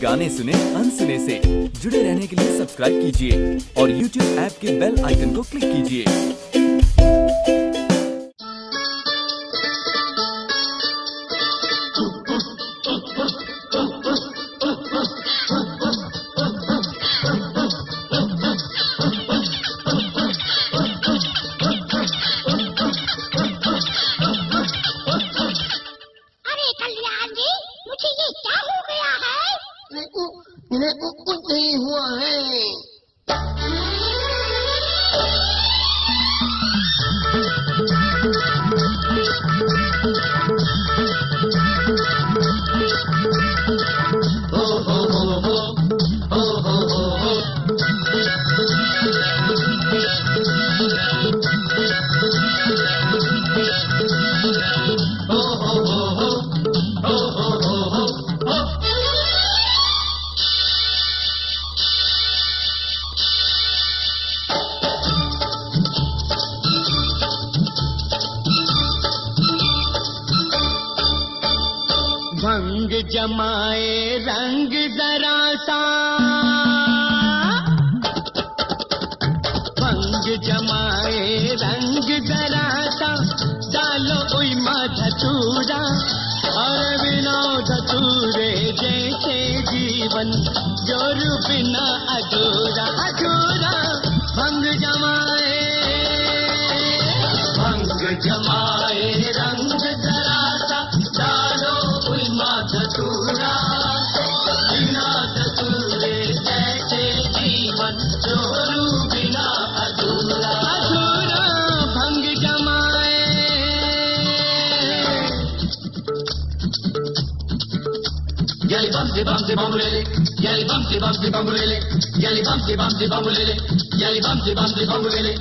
गाने सुने अनसुने से। जुड़े रहने के लिए सब्सक्राइब कीजिए और YouTube ऐप के बेल आइकन को क्लिक कीजिए। भंग जमाए रंग जरा सा, भंग जमाए रंग जरा सा, डालो उइमा धतूरा और बिना धतूरे जैसे जीवन जोर बिना अधूरा अधूरा। भंग जमाए रंग जरा सा, डालो उइमा धतूरा बिना धतूरे जैसे जीवन जोरू बिना अधूरा अधूरा। भंग जमाए Yali bumsy bumsy bumulele, yali bumsy bumsy bumulele, yali bumsy bumsy bumulele, yali bumsy bumsy bumulele.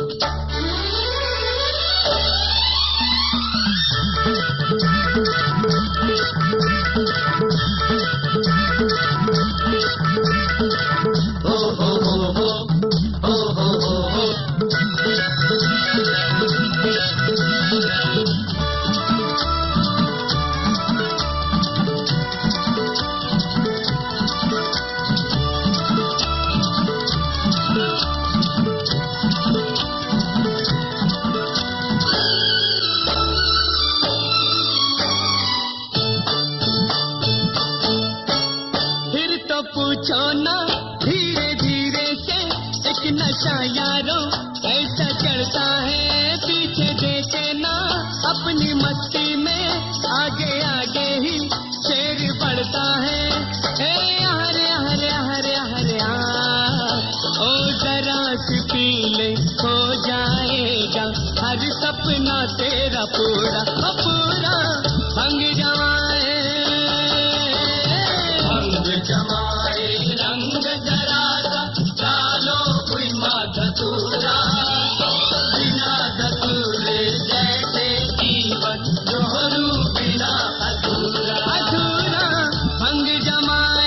Oh ho ho ho, oh ho ho ho. पूछो ना धीरे धीरे से एक नशा यारों ऐसा चढ़ता है, पीछे देखे ना अपनी मस्ती में, आगे आगे ही शेर बढ़ता है। हरे हरे हरे हरे ओ जरा सी पी ले हो जाएगा हर सपना तेरा पूरा पूरा। भंग जमाए रंग जरा सा, डालो उइमा धतूरा बिना धतूरे जैसे जीवन जोरू बिना अधूरा अधूरा। भंग जमाए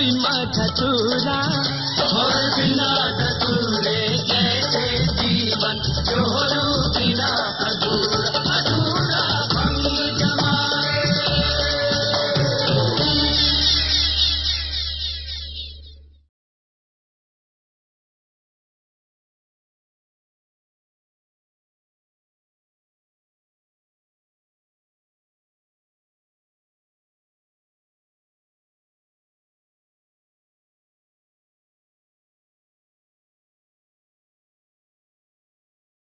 बिना धतूरा, और बिना धतूरे कैसे जीवन जो